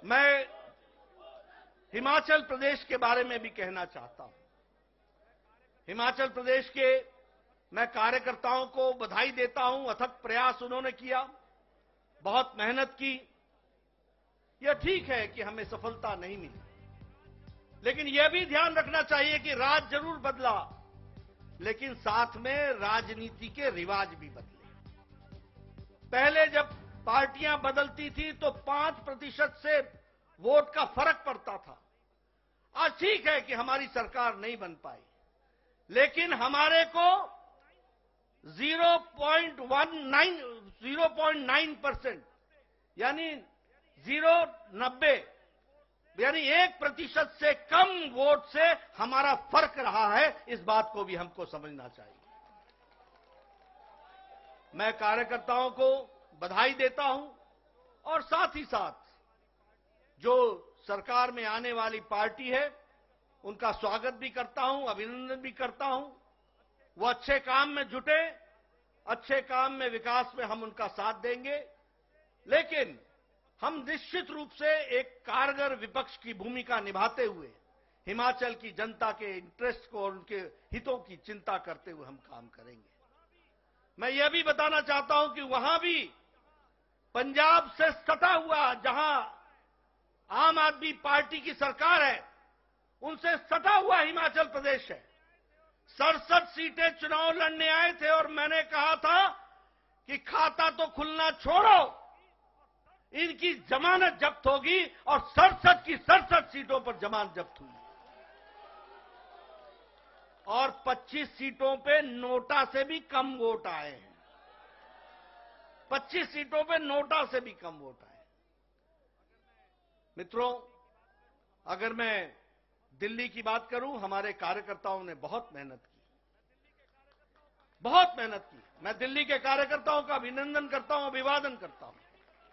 मैं हिमाचल प्रदेश के बारे में भी कहना चाहता हूं। हिमाचल प्रदेश के मैं कार्यकर्ताओं को बधाई देता हूं। अथक प्रयास उन्होंने किया, बहुत मेहनत की। यह ठीक है कि हमें सफलता नहीं मिली, लेकिन यह भी ध्यान रखना चाहिए कि राज जरूर बदला, लेकिन साथ में राजनीति के रिवाज भी बदले। पहले जब पार्टियां बदलती थी तो 5% से वोट का फर्क पड़ता था। आज ठीक है कि हमारी सरकार नहीं बन पाई, लेकिन हमारे को 0.9% यानी 0.90 यानी 1% से कम वोट से हमारा फर्क रहा है। इस बात को भी हमको समझना चाहिए। मैं कार्यकर्ताओं को बधाई देता हूं और साथ ही साथ जो सरकार में आने वाली पार्टी है उनका स्वागत भी करता हूं, अभिनंदन भी करता हूं। वो अच्छे काम में जुटे, अच्छे काम में, विकास में हम उनका साथ देंगे, लेकिन हम निश्चित रूप से एक कारगर विपक्ष की भूमिका निभाते हुए हिमाचल की जनता के इंटरेस्ट को और उनके हितों की चिंता करते हुए हम काम करेंगे। मैं यह भी बताना चाहता हूं कि वहां भी पंजाब से सटा हुआ, जहां आम आदमी पार्टी की सरकार है, उनसे सटा हुआ हिमाचल प्रदेश है। 67 सीटें चुनाव लड़ने आए थे और मैंने कहा था कि खाता तो खुलना छोड़ो, इनकी जमानत जब्त होगी, और 67 की 67 सीटों पर जमानत जब्त हुई और 25 सीटों पे नोटा से भी कम वोट आए हैं। 25 सीटों पे नोटा से भी कम वोट आए। मित्रों, अगर मैं दिल्ली की बात करूं, हमारे कार्यकर्ताओं ने बहुत मेहनत की, बहुत मेहनत की। मैं दिल्ली के कार्यकर्ताओं का अभिनंदन करता हूं, अभिवादन करता हूं।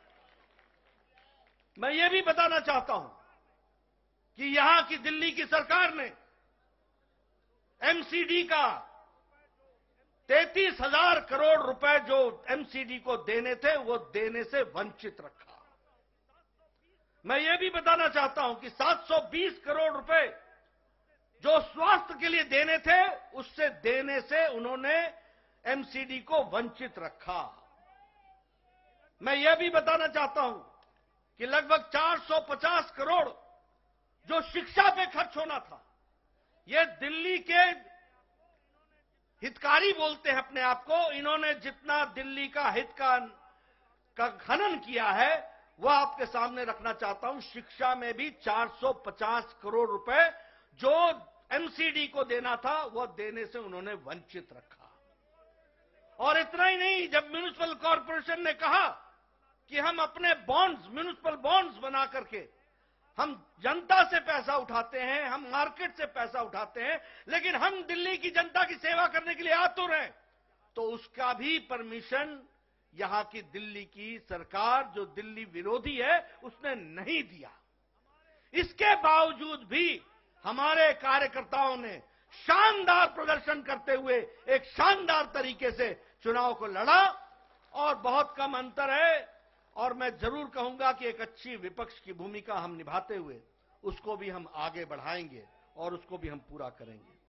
मैं ये भी बताना चाहता हूं कि यहां की दिल्ली की सरकार ने एमसीडी का 33,000 करोड़ रुपए जो एमसीडी को देने थे, वो देने से वंचित रखा। मैं ये भी बताना चाहता हूं कि 720 करोड़ रुपए जो स्वास्थ्य के लिए देने थे, उससे देने से उन्होंने एमसीडी को वंचित रखा। मैं यह भी बताना चाहता हूं कि लगभग 450 करोड़ जो शिक्षा पे खर्च होना था, ये दिल्ली के हितकारी बोलते हैं अपने आप को, इन्होंने जितना दिल्ली का हित का खनन किया है, वह आपके सामने रखना चाहता हूं। शिक्षा में भी 450 करोड़ रुपए जो एमसीडी को देना था, वह देने से उन्होंने वंचित रखा। और इतना ही नहीं, जब म्युनिसिपल कॉर्पोरेशन ने कहा कि हम अपने बॉन्ड्स, म्युनिसिपल बॉन्ड्स बना करके हम जनता से पैसा उठाते हैं, हम मार्केट से पैसा उठाते हैं, लेकिन हम दिल्ली की जनता की सेवा करने के लिए आतुर हैं, तो उसका भी परमिशन यहां की दिल्ली की सरकार, जो दिल्ली विरोधी है, उसने नहीं दिया। इसके बावजूद भी हमारे कार्यकर्ताओं ने शानदार प्रदर्शन करते हुए एक शानदार तरीके से चुनाव को लड़ा और बहुत कम अंतर है। और मैं जरूर कहूंगा कि एक अच्छी विपक्ष की भूमिका हम निभाते हुए उसको भी हम आगे बढ़ाएंगे और उसको भी हम पूरा करेंगे।